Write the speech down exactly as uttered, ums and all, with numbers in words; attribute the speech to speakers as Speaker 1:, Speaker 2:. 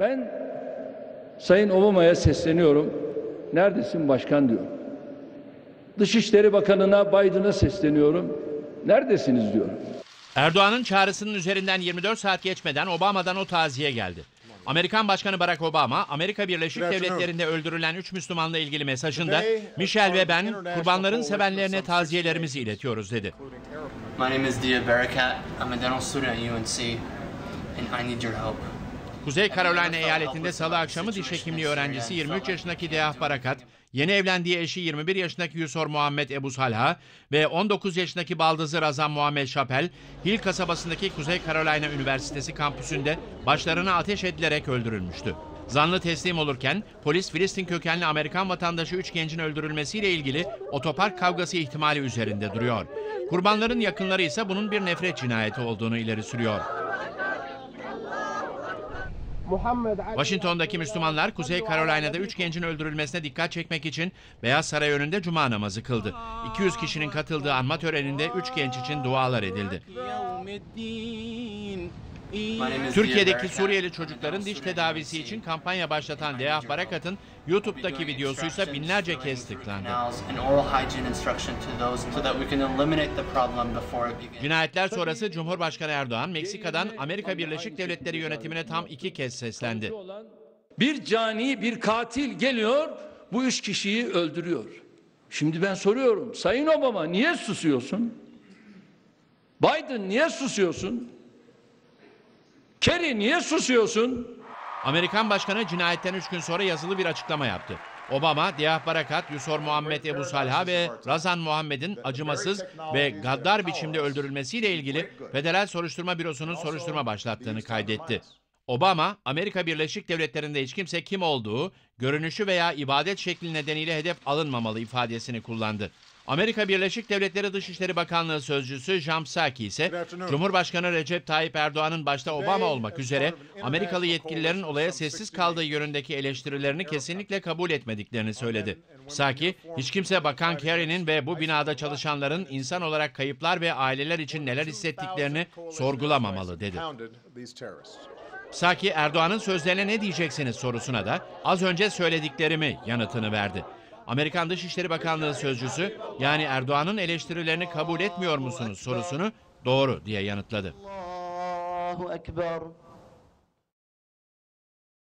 Speaker 1: Ben Sayın Obama'ya sesleniyorum. Neredesin başkan diyor. Dışişleri Bakanı'na, Biden'a sesleniyorum. Neredesiniz diyorum.
Speaker 2: Erdoğan'ın çağrısının üzerinden yirmi dört saat geçmeden Obama'dan o taziye geldi. Amerikan Başkanı Barack Obama, Amerika Birleşik Devletleri'nde öldürülen üç Müslümanla ilgili mesajında Michelle ve ben kurbanların sevenlerine taziyelerimizi iletiyoruz dedi.
Speaker 3: My name is Dia Barakat. I'm a dental student at U N C and I need your help.
Speaker 2: Kuzey Carolina eyaletinde salı akşamı diş hekimliği öğrencisi yirmi üç yaşındaki Deah Barakat, yeni evlendiği eşi yirmi bir yaşındaki Yusor Muhammed Ebu Salha ve on dokuz yaşındaki baldızı Razan Muhammed Şapel, Hill kasabasındaki Kuzey Carolina Üniversitesi kampüsünde başlarına ateş edilerek öldürülmüştü. Zanlı teslim olurken polis Filistin kökenli Amerikan vatandaşı üç gencin öldürülmesiyle ilgili otopark kavgası ihtimali üzerinde duruyor. Kurbanların yakınları ise bunun bir nefret cinayeti olduğunu ileri sürüyor. Washington'daki Müslümanlar Kuzey Carolina'da üç gencin öldürülmesine dikkat çekmek için Beyaz Saray önünde cuma namazı kıldı. iki yüz kişinin katıldığı anma töreninde üç genç için dualar edildi. Türkiye'deki Suriyeli çocukların diş tedavisi için kampanya başlatan Deah Barakat'ın YouTube'daki videosu ise binlerce kez tıklandı. Cinayetler sonrası Cumhurbaşkanı Erdoğan, Meksika'dan Amerika Birleşik Devletleri yönetimine tam iki kez seslendi.
Speaker 1: Bir cani, bir katil geliyor, bu üç kişiyi öldürüyor. Şimdi ben soruyorum, Sayın Obama niye susuyorsun? Biden niye susuyorsun? Kerry niye susuyorsun?
Speaker 2: Amerikan Başkanı cinayetten üç gün sonra yazılı bir açıklama yaptı. Obama, Deah Barakat, Yusor Muhammed Ebu Salha ve Razan Muhammed'in acımasız ve gaddar biçimde öldürülmesiyle ilgili Federal Soruşturma Bürosu'nun soruşturma başlattığını kaydetti. Obama, Amerika Birleşik Devletleri'nde hiç kimse kim olduğu, görünüşü veya ibadet şekli nedeniyle hedef alınmamalı ifadesini kullandı. Amerika Birleşik Devletleri Dışişleri Bakanlığı Sözcüsü Jan Psaki ise Cumhurbaşkanı Recep Tayyip Erdoğan'ın başta Obama olmak üzere Amerikalı yetkililerin olaya sessiz kaldığı yönündeki eleştirilerini kesinlikle kabul etmediklerini söyledi. Psaki, hiç kimse Bakan Kerry'nin ve bu binada çalışanların insan olarak kayıplar ve aileler için neler hissettiklerini sorgulamamalı dedi. Psaki, Erdoğan'ın sözlerine ne diyeceksiniz sorusuna da az önce söylediklerimi yanıtını verdi. Amerikan Dışişleri Bakanlığı Sözcüsü, yani Erdoğan'ın eleştirilerini kabul etmiyor musunuz sorusunu doğru diye yanıtladı.
Speaker 4: Allahu Ekber.